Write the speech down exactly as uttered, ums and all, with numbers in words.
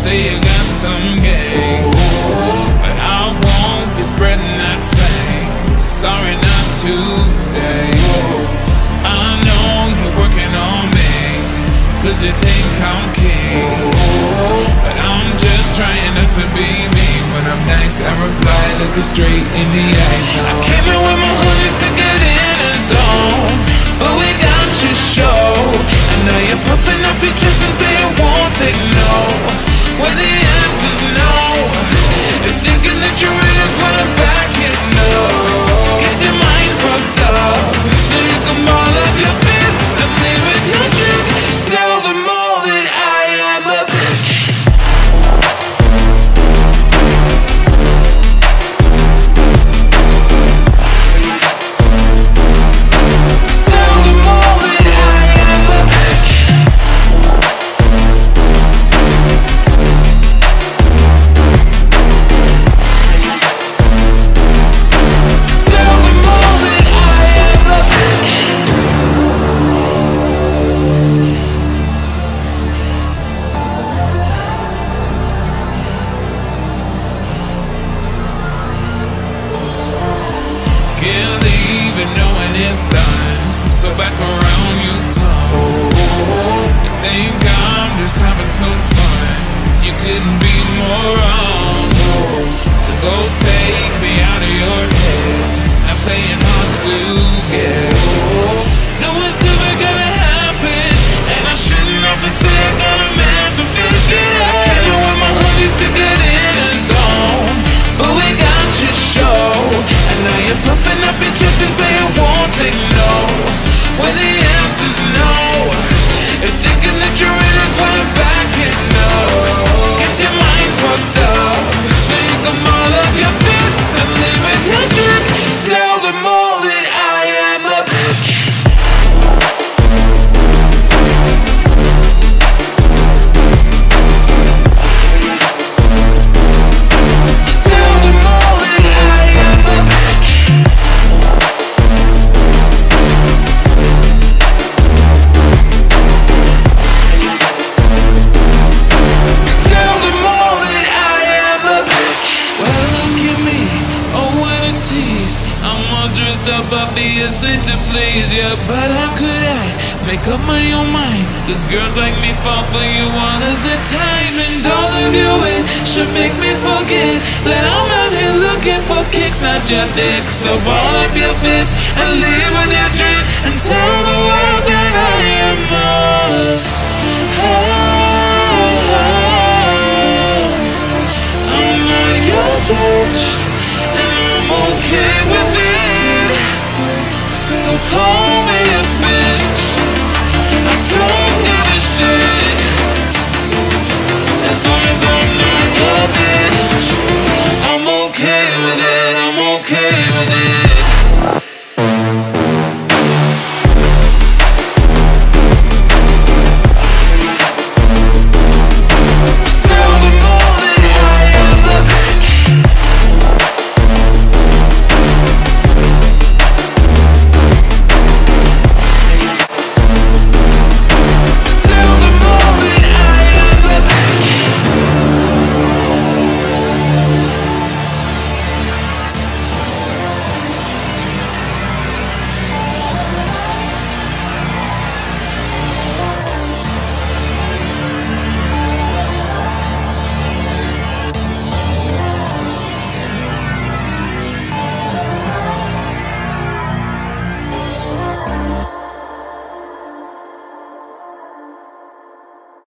say you got some game, but I won't be spreading that flame. Sorry, not today. I know you're working on me, cause you think I'm king, but I'm just trying not to be me. When I'm nice, I reply looking straight in the eyes. I came in with my hoodies to get in the zone, but we got your show, and now you're puffing up your chest and say it won't take no, when the answer's no. You're thinking that you're in is when I'm back in no. Guess your mind's fucked up, so you can ball up your fists and leave with your drink. Tell them all that I am a bitch. Tell them all that I am a bitch. Tell them all that I am a bitch. Can't leave it knowing it's done, so back around you come. You think I'm just having some fun, you couldn't be more wrong. So go take me out of your head, I'm playing hard to get. No, it's never gonna happen, and I shouldn't have to say I got a man to make it happen. I came in with my hoodies to get in the zone, but we got your show, and now you're puffing up your chest and say it won't take no, when the answer's no. You're thinking that you're in is when I'm back in no. Guess your mind's fucked up, so you can ball up your fists and leave with your drink. Tell them all that I am a bitch. Tell them all that I am a bitch. Tell them all that I am a bitch. Well, look at me, oh what a tease. I'm all dressed up, obviously to please ya, but how could I make up my own mind? Cause girls like me fall for you all of the time, and all of you it should make me forget that I'm out here looking for kicks, not your dick. So ball up your fist and leave with your drink, and tell the world that I am a